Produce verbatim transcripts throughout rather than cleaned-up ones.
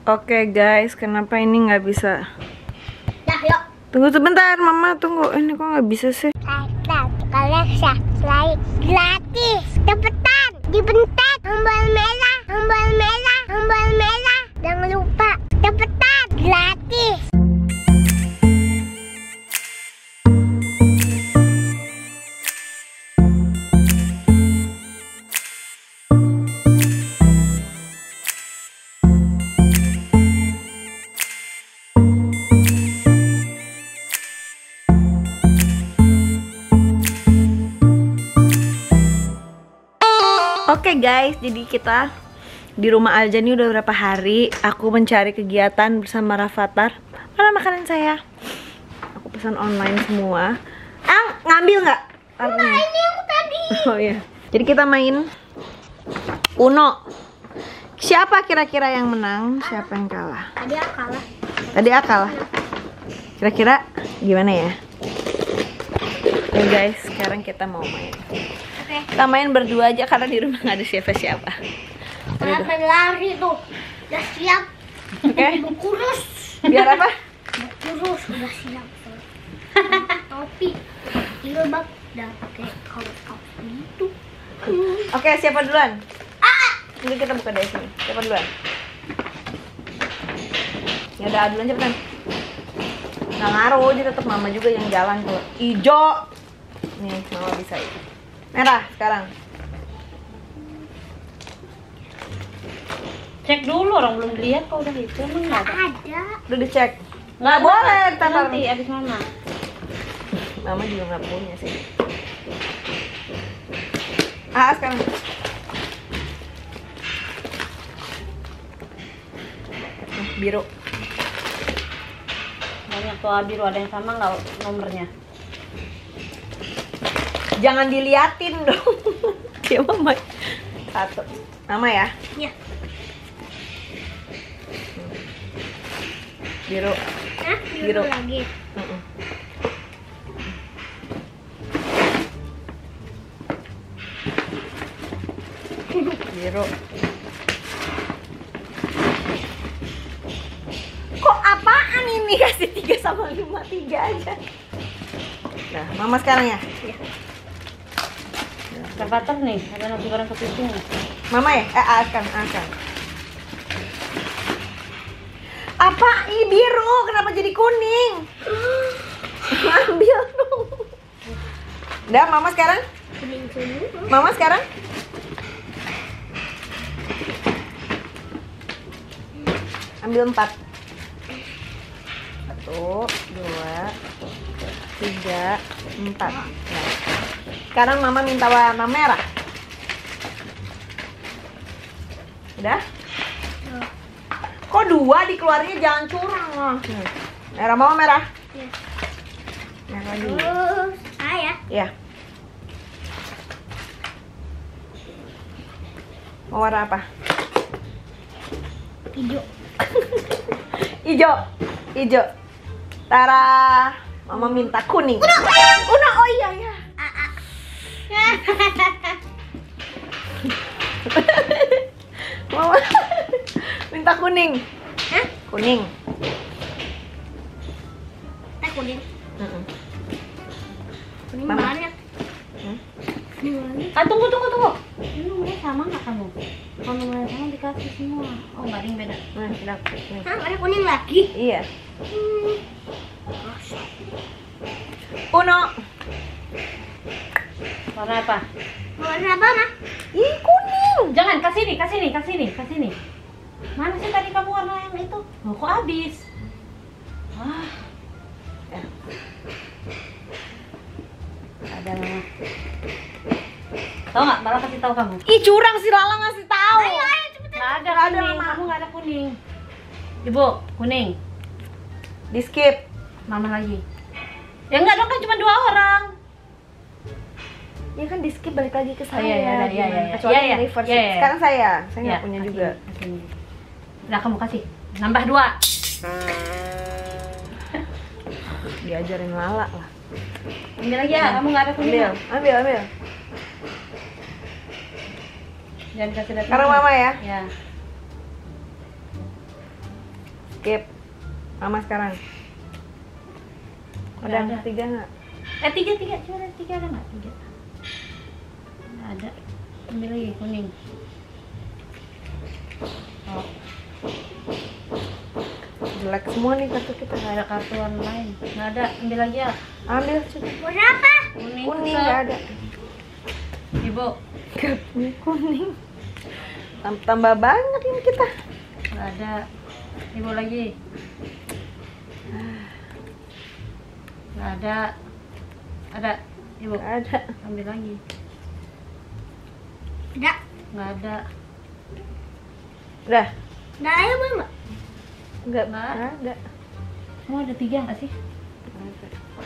Oke guys, kenapa ini nggak bisa? Dah, yuk. Tunggu sebentar, Mama tunggu. Ini kok nggak bisa sih? Kalian subscribe gratis, cepetan, dipencet tombol merah, tombol merah, tombol merah. Jangan lupa, cepetan, gratis. Oke guys, jadi kita di rumah Alja nih udah berapa hari. Aku mencari kegiatan bersama Rafathar. Mana makanan saya? Aku pesan online semua. Ah, ngambil nggak? Nah, ini aku tadi. Oh iya. Jadi kita main Uno. Siapa kira-kira yang menang? Siapa yang kalah? Tadi aku kalah. Tadi aku kalah. Kira-kira gimana ya? Oke guys, sekarang kita mau main. Oke. Kita main berdua aja karena di rumah nggak ada siapa-siapa. Kenapa lari tuh? Udah siap. Oke. Mau kurus. Biar apa? Mau kurus udah siap. Topi, jilbab, udah pakai kaos-kaos gitu. Oke, siapa duluan? Ah, Ini kita buka dari sini. Siapa duluan? Ya udah, duluan cepetan. Nggak ngaruh, jadi tetap Mama juga yang jalan tuh. Ijo. Nih, Mama bisa itu. Merah sekarang. Cek dulu, orang belum lihat kok udah itu emang nggak ada. ada. Udah dicek. Nggak Nggak boleh, ada. ntar Nanti abis mama. Mama juga nggak punya sih. Ah, sekarang. Nah, biru. Banyak tuh biru, ada yang sama nggak nomornya? Jangan diliatin dong. Ya Mama. Satu. Mama ya. Ya. Biru. Hah? Biru. lagi. Mm-mm. Biru. Kok apaan ini? Kasih tiga sama lima, tiga aja. Nah, Mama sekarang ya. Ya. Rafathar nih, ada nasi goreng kepiting. Mama ya? Eh, akan, akan. Apa? Ih, biru. Kenapa jadi kuning? Ambil dong. Udah, Mama sekarang? Kuning kuning. Mama sekarang? Ambil empat. Satu, dua, tiga, empat. Nah, sekarang Mama minta warna merah. Udah? Kok dua dikeluarinnya, jangan curang loh. Merah, Mama merah. Ya. Merah dulu. Terus saya. Ya. Mau warna apa? Hijau. Ijo, ijo. Tara, Mama minta kuning. Uno, Uno, oh iya ya. Mama minta kuning. Hah? Kuning. Eh kuning. Mm-mm. Kuning Mama. banyak. Hmm? Kuning banyak. Ah, tunggu, tunggu, tunggu. Ini nomornya sama nggak kamu? Kalau nomornya sama dikasih semua. Oh, nggak ada yang beda. Nah, udah. Nih. Hah, ada kuning lagi. Iya. Hmm. Uno. Warna apa? Warna apa, Ma? Ih, kuning. Jangan, kasih nih, kasih nih, kasih nih, kasih nih. Mana sih tadi kamu warna yang itu? Oh, kok habis? Wah. Ya. Ada mama. Tahu nggak? Malah kasih tahu kamu. Ih, curang si Lala ngasih tahu. Ayo, ayo, cepetan. Nggak ada Nggak ada, kuning. Mama. Kamu nggak ada kuning. Ibu, kuning. Di skip. Mama lagi. Ya enggak dong, kan cuma dua orang. Ya kan di skip, balik lagi ke saya. Oh, iya, iya, iya, Gimana? iya, iya. Kecuali Iya, iya. reverse. Iya, iya. Sekarang saya, saya nggak Ya, punya kasih, juga. kasih. Udah kamu kasih. Nambah dua. Diajarin Lala lah. Ambil lagi ya, kamu nggak ada kuning. Ambil, ambil, ambil. Jangan kasih lihat. Sekarang Mama ya. Ya. Skip. Mama sekarang. Nggak Ada ada. tiga nggak? Eh tiga tiga, coba ada tiga ada nggak? Tiga. Nggak ada. Ambil lagi kuning. Oh, Jelek semua nih kartu kita. nggak ada kartu warna lain. Nggak ada. Ambil lagi ya. Ambil cuci. Berapa? Kuning. Kuning tetap. nggak ada. Ibu. Gak punya kuning. Tam- Tambah banyak ini kita. Nggak ada. Ibu lagi. Nggak ada. Ada. Ibu. Nggak ada. Ambil lagi. Tidak. Nggak ada. Udah. Nah, ayo mama. Nggak Nggak. ada. Kamu ada tiga nggak sih? Ada.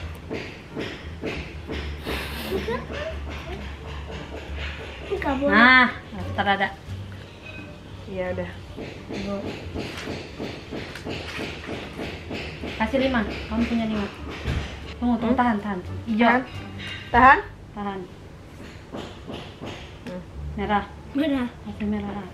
Enggak boleh. Nah, ntar ada. Iya udah. Ibu. Kasih lima. Kamu punya lima. Tunggu, tunggu, Hmm? tahan, tahan. Hijau. Tahan. Tahan. Tahan. Hmm. Merah. Merah. Kasih merah.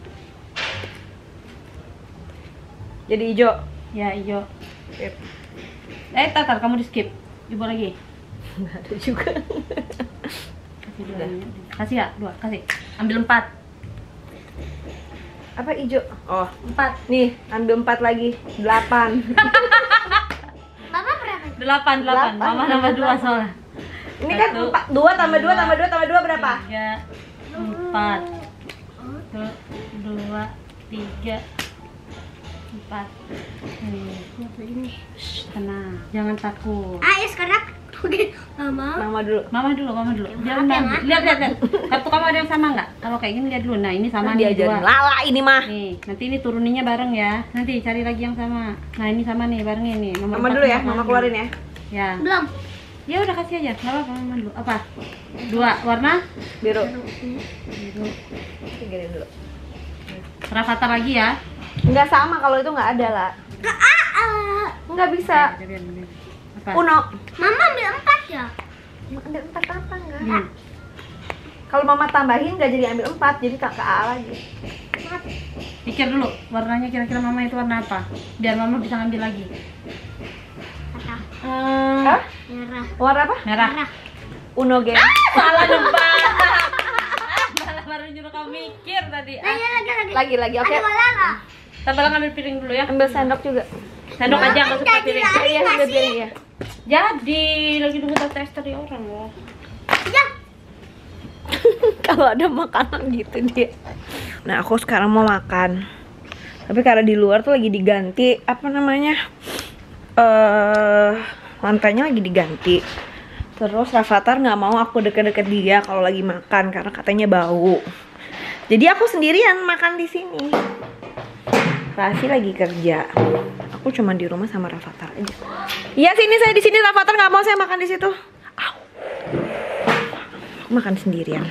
Jadi hijau. Ya, hijau. Skip. Eh, tatar, kamu di skip. Ibu lagi. Nggak ada juga. Kasih dua. Kasih ya, dua. Kasih. Ambil empat. Apa hijau? Oh, Empat. nih ambil empat lagi. Delapan. Mama berapa? Delapan, delapan. Delapan. Mama nambah dua soalnya. Ini kan Satu, empat. Dua tambah dua dua, tambah dua tambah dua berapa? Tiga, empat. Satu, dua, tiga, empat. Nih, Ini. tenang. Jangan takut. Ayo sekarang. Oke, Mama. Mama dulu. Mama dulu, mama dulu. Biar Apa, Mama. Ma? Lihat, lihat, lihat. Kartu kamu ada yang sama nggak? Kalau kayak gini lihat dulu. Nah, ini sama Kan nih diajarin dua. lala ini mah. Nih, nanti ini turuninnya bareng ya. Nanti cari lagi yang sama. Nah, ini sama nih, barengnya nih. Nomor Mama empat dulu ya, sama mama nih. keluarin ya. Ya. Belum. Ya udah kasih aja. Enggak apa-apa, mama dulu. Apa? Dua warna Biru. biru. Tinggalin dulu. Rafathar lagi ya. Enggak sama kalau itu nggak ada lah. Ah, Nggak bisa. Oke, biar, biar. Apa? Uno. Mama ambil empat ya. Ambil empat apa enggak? Hmm. Kalau mama tambahin nggak jadi ambil empat, jadi tak ke A lagi. Pikir dulu warnanya kira-kira mama itu warna apa? Biar mama bisa ngambil lagi. Kata Hmm, Hah? merah. Warna apa? merah. Merah. Uno game. Salah nebak. Malah baru nyuruh kamu mikir tadi. Lagi, Ah, lagi, lagi. Lagi lagi, oke. Ada bola nggak? Tambah ngambil piring dulu ya. Ambil sendok juga. Sendok aja nggak usah pakai Jadi piring. lari Iya, nggak ambil sih? piring ya. Jadi lagi nunggu tes dari orang loh. Ya. Kalau ada makanan gitu dia. Nah, aku sekarang mau makan. Tapi karena di luar tuh lagi diganti apa namanya? Eh, lantainya lagi diganti. Terus Rafathar nggak mau aku deket-deket dia kalau lagi makan karena katanya bau. Jadi aku sendirian makan di sini. Raffi lagi kerja. Aku cuma di rumah sama Rafathar aja. Iya sini saya di sini, Rafathar nggak mau saya makan di situ. Au. Aku makan sendirian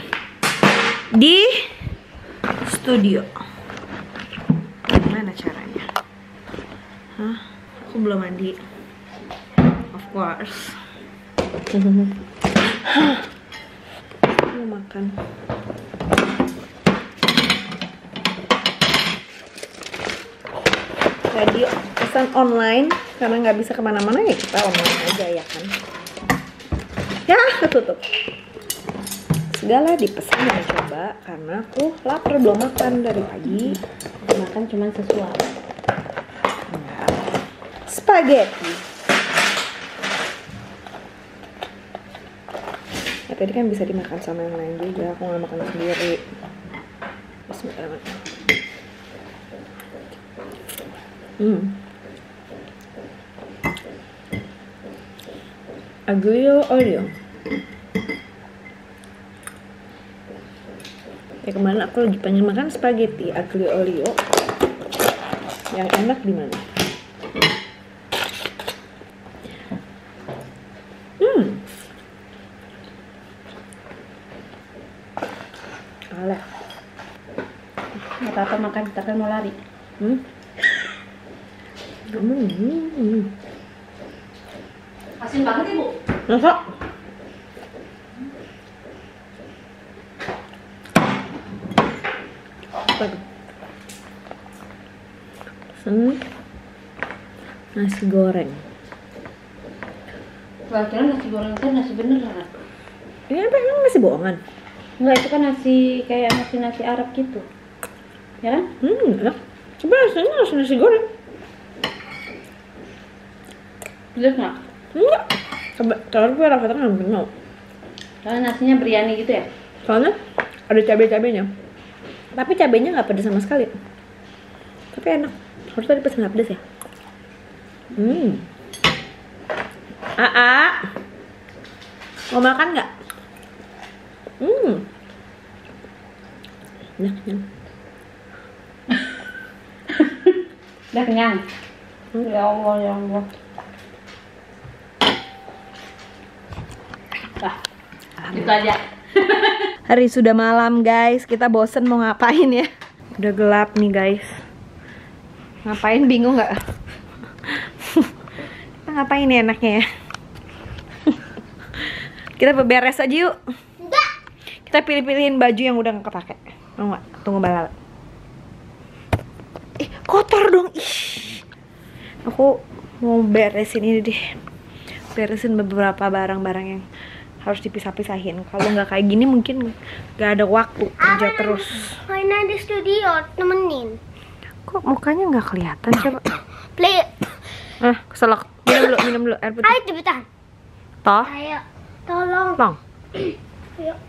di studio. Gimana caranya? Hah? Aku belum mandi. Of course. Mau makan. Tadi pesan online karena nggak bisa kemana-mana ya kita online aja ya kan. Ya ketutup. Segala dipesan dan coba karena aku lapar belum makan dari pagi. Makan cuma sesuatu. Spaghetti. Ya, tadi kan bisa dimakan sama yang lain juga. Aku nggak makan sendiri. Bismillahirrahmanirrahim. Hmm. Aglio olio. Ya kemarin aku lagi pengen makan spaghetti aglio olio. Yang enak di mana? Hmm. Alah. Apa-apa makan, tapi mau lari. Hmm. Hmm. Hmm. Asin banget ibu. Masa? Apa tuh? Hmm. Nasi goreng. Gak kira nasi goreng itu nasi beneran. Ini apa emang nasi bohongan? Enggak, itu kan nasi kayak nasi-nasi Arab gitu. Ya kan? Hmm, enak. Coba rasanya nasi nasi goreng. Jelas nggak? Enggak. Coba, kalau gue Rafathar nggak kenal. Karena nasinya biryani gitu ya? Soalnya ada cabai-cabainya. Tapi cabainya nggak pedas sama sekali. Tapi enak. Harus tadi pesen nggak pedas ya? Hmm. Aa, mau makan nggak? Hmm. Udah kenyang. Udah kenyang? Hmm. Ya Allah, ya Allah. Dah, itu aja. Hari sudah malam guys, kita bosen mau ngapain ya? Udah gelap nih guys. Ngapain, bingung nggak? Kita ngapain ya enaknya ya? Kita beberes aja yuk. Enggak. Kita pilih-pilihin baju yang udah nggak kepake. Mau nggak? Tunggu balala. Eh, kotor dong. Ih. Aku mau beresin ini deh. Beresin beberapa barang-barang yang harus dipisah-pisahin. Kalau nggak kayak gini mungkin nggak ada waktu kerja terus. Main di studio temenin. Kok mukanya nggak kelihatan? Coba. Play. Ah, keselak. Minum dulu, minum dulu air putih. Ayo cepetan. Toh, Ayo, tolong. long. Ayo.